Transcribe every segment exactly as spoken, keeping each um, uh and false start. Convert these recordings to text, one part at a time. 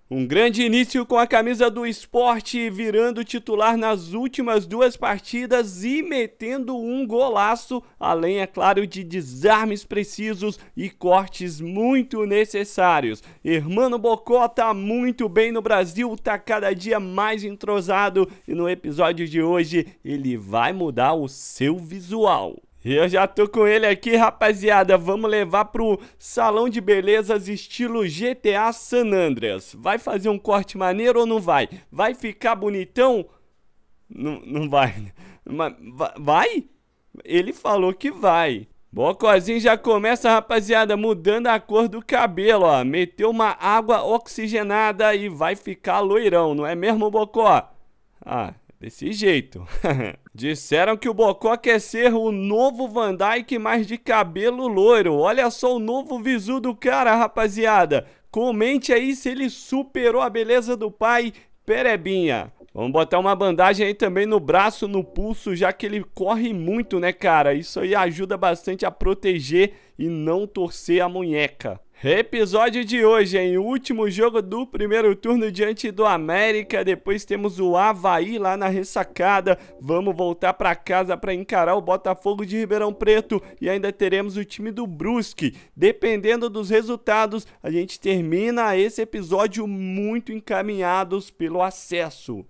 Um grande início com a camisa do Sport, virando titular nas últimas duas partidas e metendo um golaço, além, é claro, de desarmes precisos e cortes muito necessários. Hermano Bocó tá muito bem no Brasil, tá cada dia mais entrosado e no episódio de hoje ele vai mudar o seu visual. Eu já tô com ele aqui, rapaziada. Vamos levar pro salão de belezas estilo G T A San Andreas. Vai fazer um corte maneiro ou não vai? Vai ficar bonitão? Não, não vai. Mas vai? Ele falou que vai. Bocózinho já começa, rapaziada, mudando a cor do cabelo, ó. Meteu uma água oxigenada e vai ficar loirão, não é mesmo, Bocó? Ah... Desse jeito. Disseram que o Bocó quer ser o novo Van Dijk, mas de cabelo loiro. Olha só o novo visu do cara, rapaziada. Comente aí se ele superou a beleza do pai Perebinha. Vamos botar uma bandagem aí também no braço, no pulso, já que ele corre muito, né, cara? Isso aí ajuda bastante a proteger e não torcer a munheca. Episódio de hoje, hein? O último jogo do primeiro turno diante do América. Depois temos o Avaí lá na ressacada. Vamos voltar para casa para encarar o Botafogo de Ribeirão Preto. E ainda teremos o time do Brusque. Dependendo dos resultados, a gente termina esse episódio muito encaminhados pelo acesso.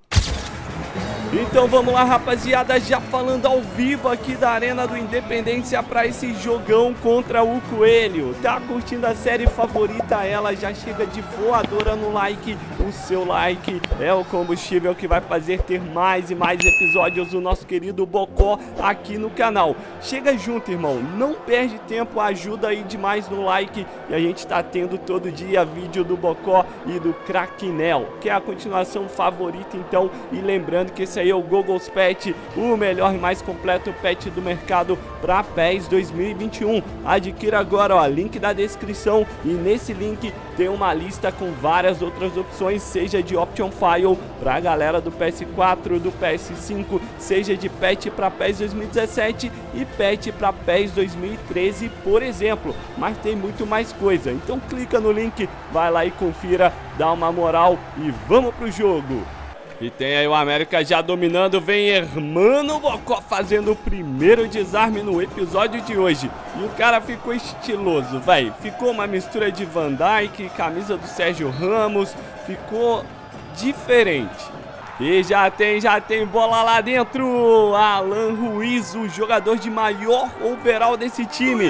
Então vamos lá, rapaziada, já falando ao vivo aqui da Arena do Independência para esse jogão contra o Coelho. Tá curtindo a série favorita? Ela já chega de voadora no like. O seu like é o combustível que vai fazer ter mais e mais episódios do nosso querido Bocó aqui no canal. Chega junto, irmão, não perde tempo, ajuda aí demais no like. E a gente tá tendo todo dia vídeo do Bocó e do Craquinel, que é a continuação favorita, então. E lembrando que esse aí é o Google's Pet, o melhor e mais completo pet do mercado para PES dois mil e vinte e um. Adquira agora, ó, link da descrição, e nesse link tem uma lista com várias outras opções, seja de Option File para a galera do P S quatro, do P S cinco, seja de pet para PES dois mil e dezessete e pet para PES dois mil e treze, por exemplo. Mas tem muito mais coisa, então clica no link, vai lá e confira, dá uma moral e vamos pro jogo. E tem aí o América já dominando, vem Hermano Bocó fazendo o primeiro desarme no episódio de hoje. E o cara ficou estiloso, velho. Ficou uma mistura de Van Dijk, camisa do Sérgio Ramos, ficou diferente. E já tem, já tem bola lá dentro. Alan Ruiz, o jogador de maior overall desse time.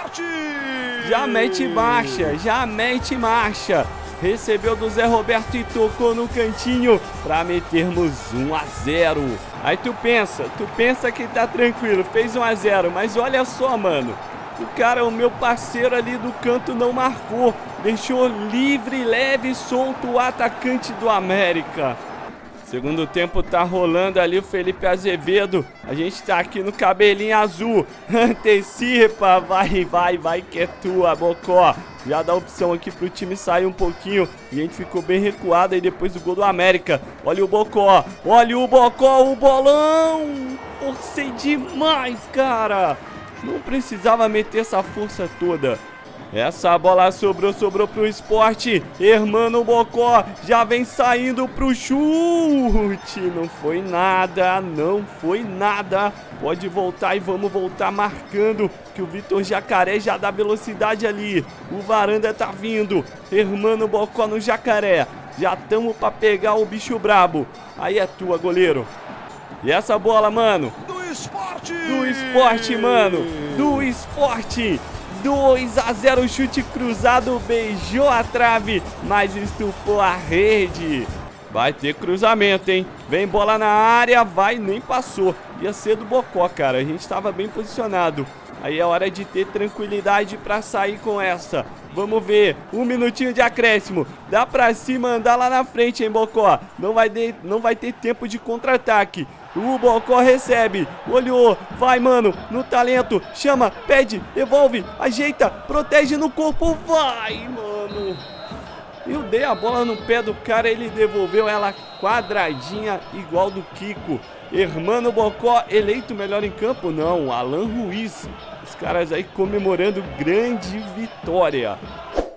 Já mete marcha, já mete marcha. Recebeu do Zé Roberto e tocou no cantinho pra metermos um a zero. Aí tu pensa, tu pensa que tá tranquilo, fez um a zero, mas olha só, mano. O cara, o meu parceiro ali do canto não marcou, deixou livre, leve e solto o atacante do América. Segundo tempo tá rolando ali o Felipe Azevedo. A gente tá aqui no cabelinho azul. Antecipa, vai, vai, vai que é tua, Bocó. Já dá opção aqui pro time sair um pouquinho. E a gente ficou bem recuado aí depois do gol do América. Olha o Bocó, olha o Bocó, o bolão. Forcei demais, cara. Não precisava meter essa força toda. Essa bola sobrou, sobrou pro Sport. Hermano Bocó já vem saindo pro chute. Não foi nada, não foi nada. Pode voltar e vamos voltar marcando, que o Vitor Jacaré já dá velocidade ali. O Varanda tá vindo. Hermano Bocó no Jacaré. Já tamo pra pegar o bicho brabo. Aí é tua, goleiro. E essa bola, mano? Do Sport! Do Sport, mano! Do Sport! dois a zero, chute cruzado, beijou a trave, mas estufou a rede. Vai ter cruzamento, hein? Vem bola na área, vai, nem passou. Ia ser do Bocó, cara, a gente estava bem posicionado. Aí é hora de ter tranquilidade pra sair com essa. Vamos ver, um minutinho de acréscimo. Dá pra se mandar lá na frente, hein, Bocó? Não vai, de, não vai ter tempo de contra-ataque. O Bocó recebe, olhou, vai, mano, no talento, chama, pede, devolve, ajeita, protege no corpo, vai, mano. Eu dei a bola no pé do cara, ele devolveu ela quadradinha, igual do Kiko. Hermano Bocó, eleito melhor em campo? Não, Alan Ruiz. Os caras aí comemorando grande vitória.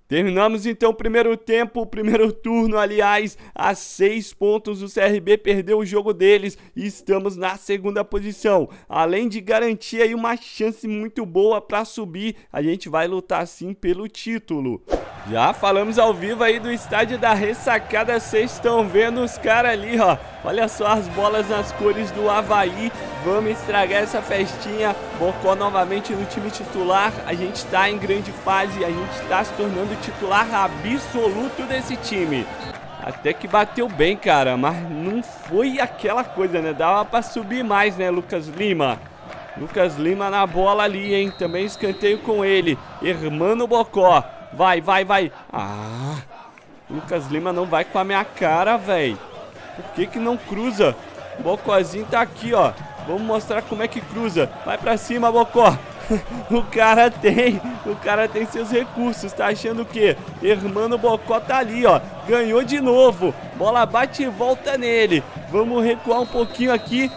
Terminamos então o primeiro tempo, o primeiro turno, aliás, a seis pontos. O C R B perdeu o jogo deles e estamos na segunda posição. Além de garantir aí uma chance muito boa para subir, a gente vai lutar sim pelo título. Já falamos ao vivo aí do estádio da Ressacada, vocês estão vendo os caras ali, ó. Olha só as bolas nas cores do Avaí. Vamos estragar essa festinha. Bocó novamente no time titular. A gente está em grande fase, a gente está se tornando titular absoluto desse time. Até que bateu bem, cara, mas não foi aquela coisa, né? Dava pra subir mais, né, Lucas Lima? Lucas Lima na bola ali, hein? Também escanteio com ele. Hermano Bocó. Vai, vai, vai. Ah, Lucas Lima não vai com a minha cara, velho. Por que que não cruza? O Bocózinho tá aqui, ó. Vamos mostrar como é que cruza. Vai pra cima, Bocó. O cara tem, o cara tem seus recursos. Tá achando o quê? Hermano Bocó tá ali, ó. Ganhou de novo. Bola bate e volta nele. Vamos recuar um pouquinho aqui.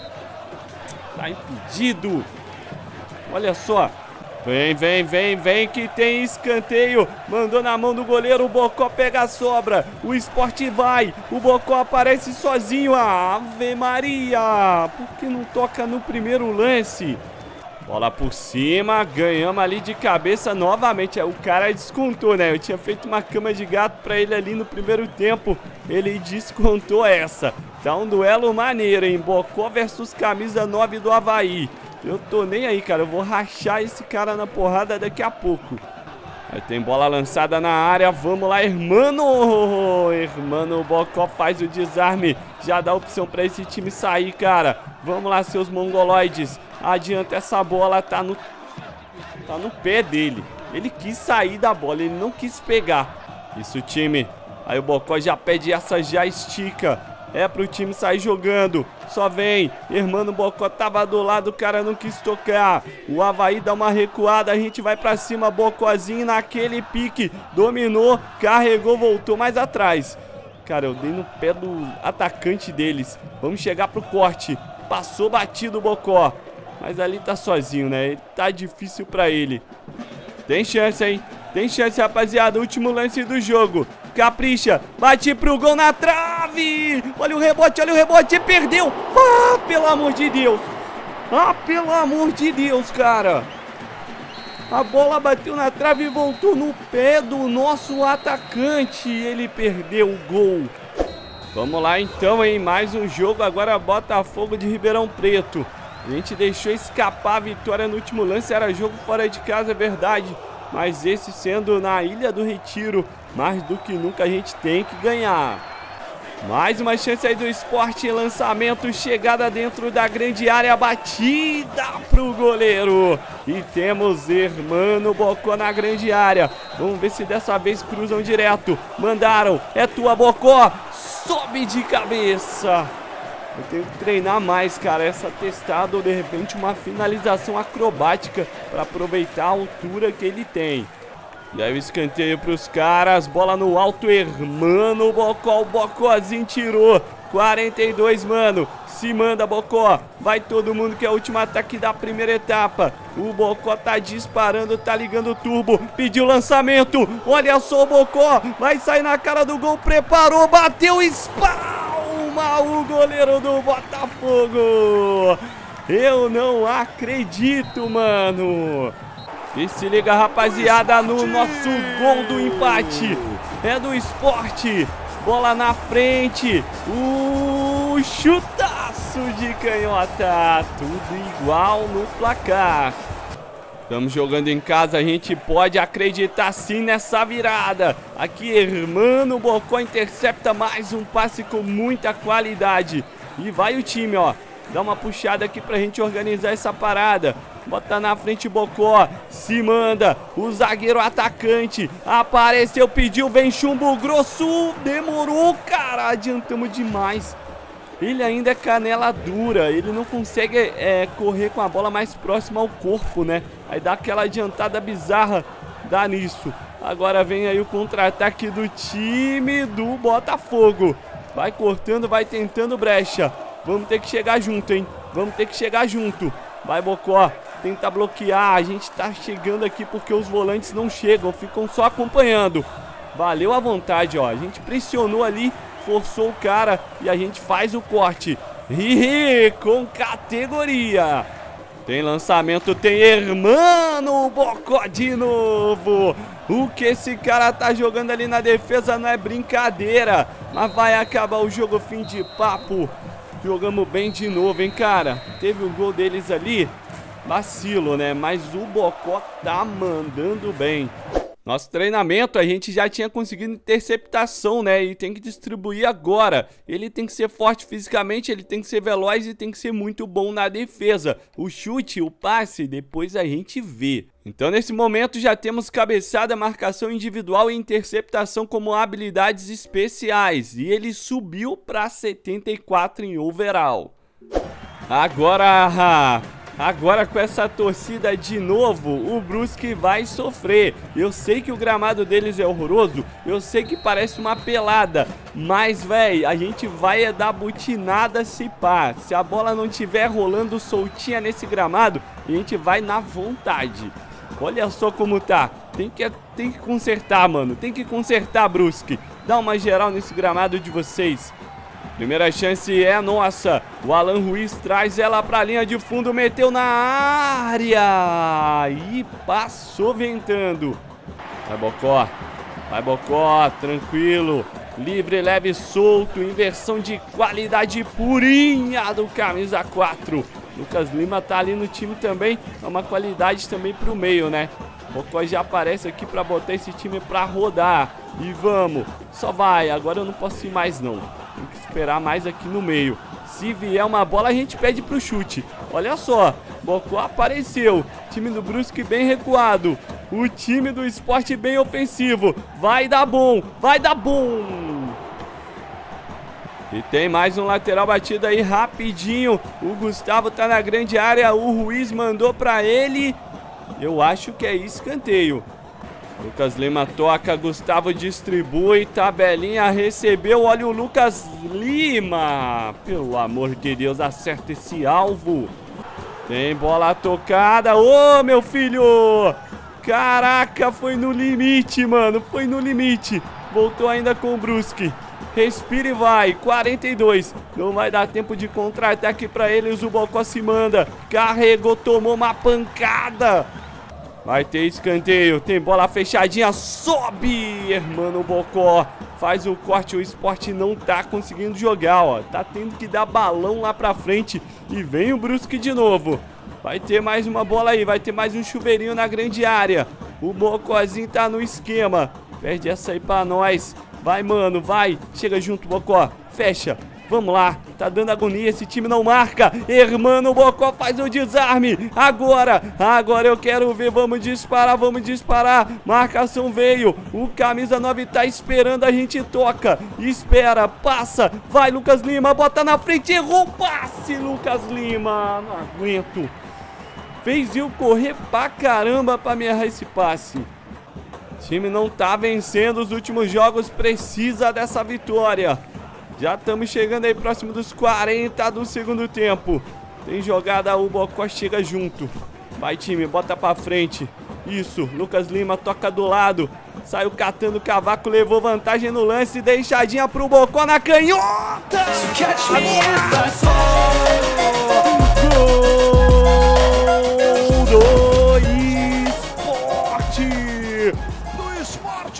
Tá impedido. Olha só. Vem, vem, vem, vem que tem escanteio. Mandou na mão do goleiro, o Bocó pega a sobra. O Sport vai, o Bocó aparece sozinho. Ave Maria, por que não toca no primeiro lance? Bola por cima, ganhamos ali de cabeça novamente. O cara descontou, né? Eu tinha feito uma cama de gato pra ele ali no primeiro tempo. Ele descontou essa. Tá um duelo maneiro, hein? Bocó versus camisa nove do Avaí. Eu tô nem aí, cara. Eu vou rachar esse cara na porrada daqui a pouco. Aí tem bola lançada na área. Vamos lá, Hermano. Hermano Bocó faz o desarme. Já dá opção pra esse time sair, cara. Vamos lá, seus mongoloides. Adianta essa bola. Tá no, tá no pé dele. Ele quis sair da bola. Ele não quis pegar. Isso, time. Aí o Bocó já pede essa, já estica. É pro time sair jogando. Só vem. Hermano Bocó tava do lado, o cara não quis tocar. O Avaí dá uma recuada, a gente vai pra cima. Bocózinho naquele pique. Dominou, carregou, voltou mais atrás. Cara, eu dei no pé do atacante deles. Vamos chegar pro corte. Passou batido o Bocó. Mas ali tá sozinho, né? Tá difícil pra ele. Tem chance, hein? Tem chance, rapaziada. Último lance do jogo. Capricha, bate pro gol na trave. Olha o rebote, olha o rebote. Perdeu. Ah, pelo amor de Deus. Ah, pelo amor de Deus, cara. A bola bateu na trave e voltou no pé do nosso atacante. Ele perdeu o gol. Vamos lá então, hein? Mais um jogo. Agora Botafogo de Ribeirão Preto. A gente deixou escapar a vitória no último lance. Era jogo fora de casa, é verdade. Mas esse sendo na Ilha do Retiro, mais do que nunca a gente tem que ganhar. Mais uma chance aí do Sport, lançamento, chegada dentro da grande área, batida pro goleiro. E temos Hermano Bocó na grande área. Vamos ver se dessa vez cruzam direto. Mandaram, é tua, Bocó, sobe de cabeça. Eu tenho que treinar mais, cara, essa testada ou de repente uma finalização acrobática para aproveitar a altura que ele tem. E aí o escanteio para os caras, bola no alto, Hermano Bocó, o Bocózinho tirou. quarenta e dois, mano, se manda, Bocó, vai todo mundo que é o último ataque da primeira etapa. O Bocó tá disparando, tá ligando o turbo, pediu lançamento, olha só o Bocó, vai sair na cara do gol, preparou, bateu, espalma o goleiro do Botafogo. Eu não acredito, mano. E se liga, rapaziada, no nosso gol do empate. É do Sport. Bola na frente. O chutaço de canhota. Tudo igual no placar. Estamos jogando em casa, a gente pode acreditar sim nessa virada. Aqui, Hermano Bocó intercepta mais um passe com muita qualidade. E vai o time, ó. Dá uma puxada aqui pra gente organizar essa parada. Bota na frente Bocó, se manda, o zagueiro atacante, apareceu, pediu, vem chumbo grosso, demorou, cara, adiantamos demais. Ele ainda é canela dura, ele não consegue é, correr com a bola mais próxima ao corpo, né? Aí dá aquela adiantada bizarra, dá nisso. Agora vem aí o contra-ataque do time do Botafogo. Vai cortando, vai tentando brecha. Vamos ter que chegar junto, hein? Vamos ter que chegar junto. Vai, Bocó. Tenta bloquear, a gente tá chegando aqui porque os volantes não chegam, ficam só acompanhando. valeu a vontade, ó. A gente pressionou ali, forçou o cara e a gente faz o corte. E com categoria. Tem lançamento, tem Hermano Bocó de novo. O que esse cara tá jogando ali na defesa não é brincadeira. Mas vai acabar o jogo, fim de papo. Jogamos bem de novo, hein, cara. Teve o gol deles ali. Vacilo, né? Mas o Bocó tá mandando bem. Nosso treinamento, a gente já tinha conseguido interceptação, né? E tem que distribuir agora. Ele tem que ser forte fisicamente, ele tem que ser veloz e tem que ser muito bom na defesa. O chute, o passe, depois a gente vê. Então, nesse momento, já temos cabeçada, marcação individual e interceptação como habilidades especiais. E ele subiu para setenta e quatro em overall. Agora... Agora com essa torcida de novo, o Brusque vai sofrer. Eu sei que o gramado deles é horroroso, eu sei que parece uma pelada, mas, véi, a gente vai é dar butinada se pá. Se a bola não estiver rolando soltinha nesse gramado, a gente vai na vontade. Olha só como tá. Tem que, tem que consertar, mano. Tem que consertar, Brusque. Dá uma geral nesse gramado de vocês. Primeira chance é nossa. O Alan Ruiz traz ela pra linha de fundo, meteu na área e passou ventando. Vai, Bocó. Vai, Bocó, tranquilo. Livre, leve, solto. Inversão de qualidade purinha do camisa quatro. Lucas Lima tá ali no time também. É uma qualidade também pro meio, né? Bocó já aparece aqui pra botar esse time pra rodar. E vamos. Só vai. Agora eu não posso ir mais, não. Tem que esperar mais aqui no meio. Se vier uma bola, a gente pede pro chute. Olha só, Bocó apareceu. Time do Brusque bem recuado. O time do Sport bem ofensivo. Vai dar bom, vai dar bom. E tem mais um lateral batido aí rapidinho. O Gustavo tá na grande área. O Ruiz mandou pra ele. Eu acho que é escanteio. Lucas Lima toca, Gustavo distribui, tabelinha recebeu, olha o Lucas Lima. Pelo amor de Deus, acerta esse alvo. Tem bola tocada, ô meu filho. Caraca, foi no limite, mano, foi no limite. Voltou ainda com o Brusque. Respira e vai, quarenta e dois. Não vai dar tempo de contra-ataque pra eles, o Bocó se manda. Carregou, tomou uma pancada. Vai ter escanteio, tem bola fechadinha, sobe, Hermano Bocó, faz o corte, o Sport não tá conseguindo jogar, ó, tá tendo que dar balão lá pra frente e vem o Brusque de novo. Vai ter mais uma bola aí, vai ter mais um chuveirinho na grande área, o Bocózinho tá no esquema, perde essa aí pra nós, vai mano, vai, chega junto Bocó, fecha. Vamos lá, tá dando agonia, esse time não marca. Hermano Bocó faz o desarme. Agora, agora eu quero ver. Vamos disparar, vamos disparar. Marcação veio. O camisa nove tá esperando, a gente toca. Espera, passa. Vai, Lucas Lima, bota na frente. Errou o passe, Lucas Lima. Não aguento. Fez eu correr pra caramba pra me errar esse passe. O time não tá vencendo os últimos jogos, precisa dessa vitória. Já estamos chegando aí próximo dos quarenta do segundo tempo. Tem jogada, o Bocó chega junto. Vai time, bota pra frente. Isso, Lucas Lima toca do lado. Saiu catando o cavaco, levou vantagem no lance. Deixadinha pro Bocó na canhota. Gol do Sport. Do Sport.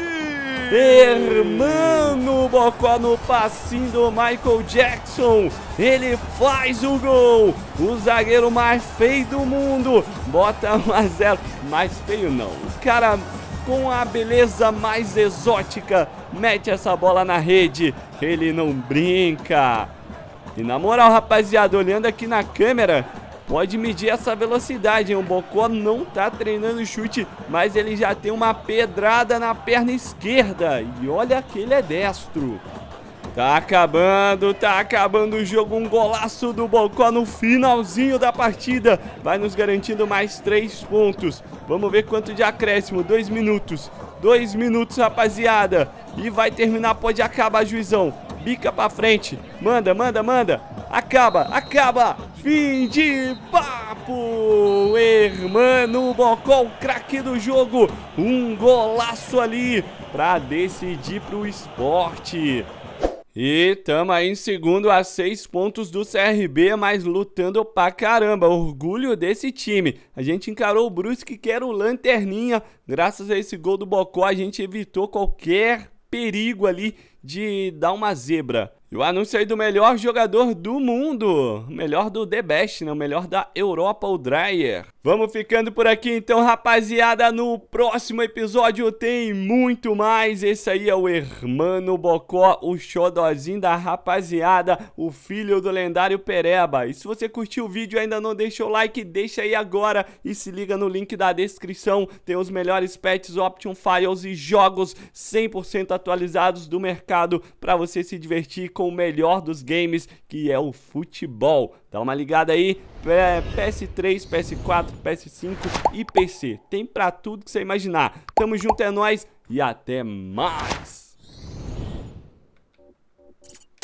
Hermano Bocó no passinho do Michael Jackson. Ele faz o gol. O zagueiro mais feio do mundo bota um a zero. Mais feio não. O cara com a beleza mais exótica mete essa bola na rede. Ele não brinca. E na moral, rapaziada, olhando aqui na câmera, pode medir essa velocidade, hein? O Bocó não tá treinando chute, mas ele já tem uma pedrada na perna esquerda. E olha que ele é destro. Tá acabando, tá acabando o jogo. Um golaço do Bocó no finalzinho da partida. Vai nos garantindo mais três pontos. Vamos ver quanto de acréscimo. Dois minutos. Dois minutos, rapaziada. E vai terminar, pode acabar, juizão. Bica pra frente. Manda, manda, manda. Acaba, acaba. Fim de papo. Hermano Bocó, o craque do jogo. Um golaço ali. para decidir pro esporte. E tamo aí em segundo a seis pontos do C R B, mas lutando pra caramba, orgulho desse time. A gente encarou o Brusque, que era o lanterninha, graças a esse gol do Bocó a gente evitou qualquer perigo ali de dar uma zebra. E o anúncio aí do melhor jogador do mundo, melhor do The Best, né? O melhor da Europa, o Dreyer. Vamos ficando por aqui então, rapaziada. No próximo episódio tem muito mais. Esse aí é o Hermano Bocó, o xodozinho da rapaziada, o filho do lendário Pereba. E se você curtiu o vídeo e ainda não deixou o like, deixa aí agora e se liga no link da descrição. Tem os melhores patches, option files e jogos cem por cento atualizados do mercado para você se divertir com o melhor dos games, que é o futebol. Dá uma ligada aí, P S três, P S quatro, P S cinco e P C. Tem pra tudo que você imaginar. Tamo junto, é nóis e até mais!